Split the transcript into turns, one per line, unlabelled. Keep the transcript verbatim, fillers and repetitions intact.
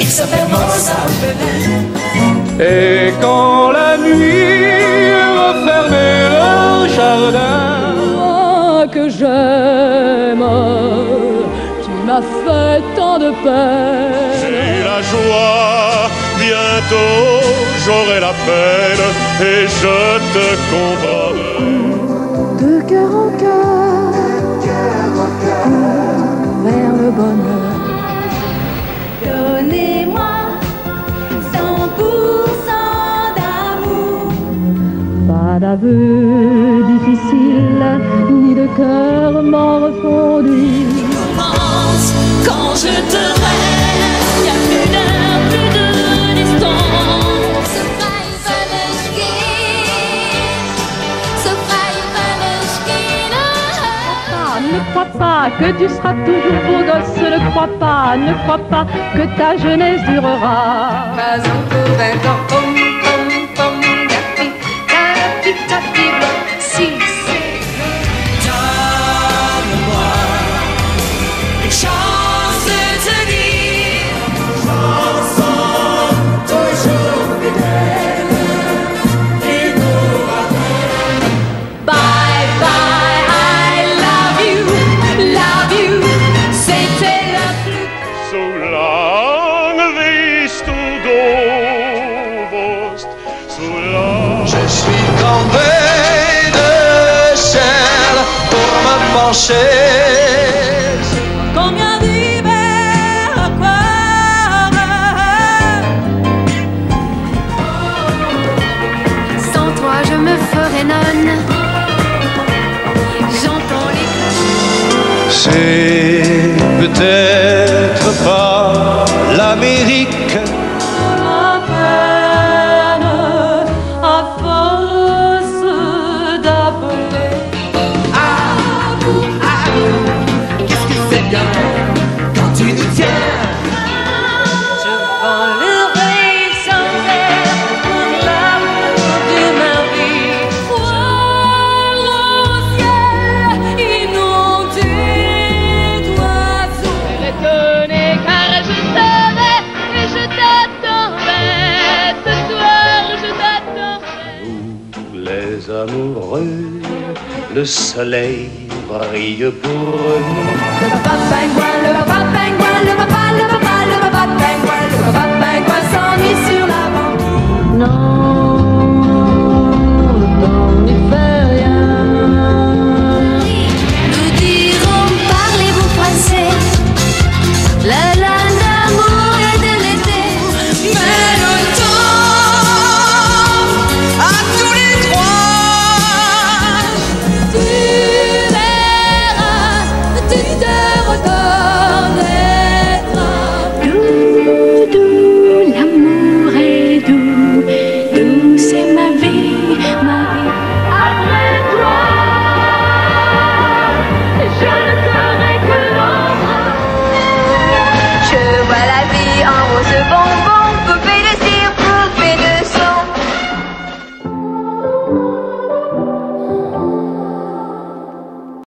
il s'appelle Mozart.
Et quand la nuit refermait le jardin,
moi que j'aime, tu m'as fait tant de peine.
J'ai la joie, bientôt j'aurai la peine, et je te comprends.
De cœur en cœur, vers le bonheur.
Donnez-moi cent pour cent d'amour.
Pas d'aveu difficile, ni de cœur morfondu.
Commence quand je te rêve, y'a plus d'heure, plus de distance. So frei völlig gehen, so frei völlig gehen.
Ne crois pas que tu seras toujours beau gosse, ne crois pas, ne crois pas que ta jeunesse durera.
Pas encore vingt ans, pom pom pom, tapi, tapi, tapi, blanc, si c'est.
Donne-moi une chance de te dire chanson toujours fidèle et nous rappelle.
Bye bye, I love you, love you, c'était la plus.
So lange wirst du dost, so lange.
Je suis tombé de ciel pour me pencher.
Combien d'hivers encore. Sans toi je me ferai nonne. J'entends les cloches.
C'est peut-être pas l'Amérique,
À peine, à force d'appeler.
Qu'est-ce que c'est bien quand tu nous tiens.
Je vends le rêve sans faire pour l'amour de ma vie. Voir au ciel inondé d'oiseaux. Étonné car je savais et je t'attendais. Ce soir je t'attendais.
nous les amoureux, le soleil brille pour nous.
Le papa et moi, le papa